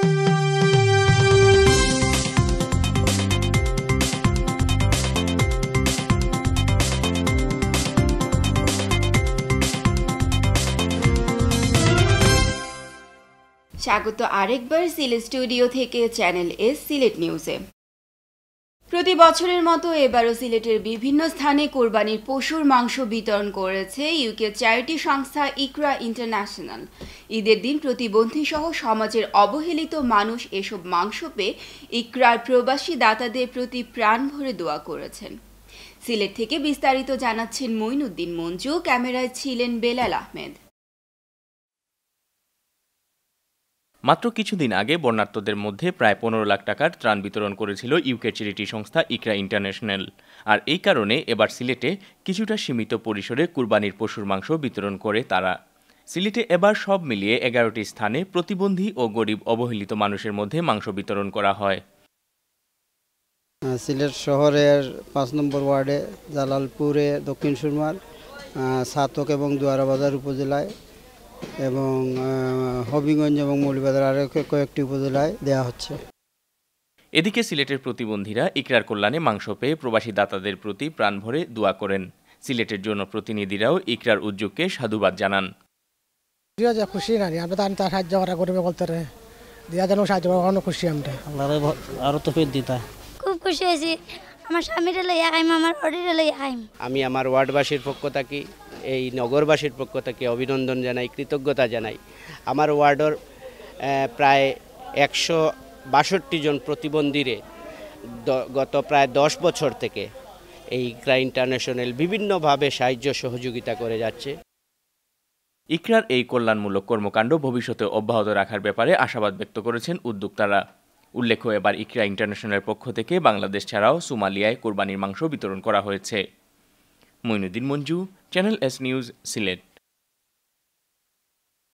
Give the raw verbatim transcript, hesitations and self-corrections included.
স্বাগত আরেকবার সিলেট স্টুডিও থেকে চ্যানেল এস সিলেট নিউজে। প্রতি বছরের মতো এবারও সিলেটের বিভিন্ন স্থানে কোরবানির পশুর মাংস বিতরণ করেছে ইউকে চ্যারিটি সংস্থা ইকরা ইন্টারন্যাশনাল। ঈদের দিন প্রতিবন্ধী সহ সমাজের অবহেলিত মানুষ এসব মাংস পেয়ে ইকরার প্রবাসী দাতাদের প্রতি প্রাণ ভরে দোয়া করেছেন। সিলেট থেকে বিস্তারিত জানাচ্ছেন মঈনুদ্দিন মঞ্জু, ক্যামেরায় ছিলেন বেলাল আহমেদ। মাত্র কিছুদিন আগে বন্যার্তদের মধ্যে প্রায় পনেরো লাখ টাকার ত্রাণ বিতরণ করেছিল ইউকে চ্যারিটি সংস্থা ইকরা ইন্টারন্যাশনাল। আর এই কারণে এবার সিলেটে কিছুটা সীমিত পরিসরে কুরবানির পশুর মাংস বিতরণ করে তারা। সিলেটে এবার সব মিলিয়ে এগারোটি স্থানে প্রতিবন্ধী ও গরিব অবহেলিত মানুষের মধ্যে মাংস বিতরণ করা হয়। সিলেট শহরের পাঁচ নম্বর ওয়ার্ডে, জালালপুরে, দক্ষিণ সুরমার, সাতক এবং দুয়ারাবাজার উপজেলায় এবং হবিগঞ্জ এবং মৌলভীবাজার আরও কয়েকটি উপজেলায় দেওয়া হচ্ছে। এদিকে সিলেটের প্রতিবন্ধীরা ইকরার কল্যাণে মাংস পেয়ে প্রবাসী দাতাদের প্রতি প্রাণ ভরে দোয়া করেন। সিলেটের জনপ্রতিনিধিরাও ইকরার উদ্যোগকে সাধুবাদ জানান। খুশি না আমরা তার সাহায্য করা করবে বলতে দিয়া যেন সাহায্য করা খুশি আমরা আরো তো ফের দিতা খুব খুশি হয়েছি। আমার স্বামীর লই আইম, আমার অডির লই আইম। আমি আমার ওয়ার্ডবাসীর পক্ষ থেকে, এই নগরবাসীর পক্ষ থেকে অভিনন্দন জানাই, কৃতজ্ঞতা জানাই। আমার ওয়ার্ডের প্রায় একশো বাষট্টি জন প্রতিবন্ধীরে গত প্রায় দশ বছর থেকে এই ইকরা ইন্টারন্যাশনাল বিভিন্নভাবে সাহায্য সহযোগিতা করে যাচ্ছে। ইকরার এই কল্যাণমূলক কর্মকাণ্ড ভবিষ্যতে অব্যাহত রাখার ব্যাপারে আশাবাদ ব্যক্ত করেছেন উদ্যোক্তারা। উল্লেখ্য, এবার ইকরা ইন্টারন্যাশনালের পক্ষ থেকে বাংলাদেশ ছাড়াও সোমালিয়ায় কোরবানির মাংস বিতরণ করা হয়েছে। Moinuddin Manju, channel S news, Sylhet.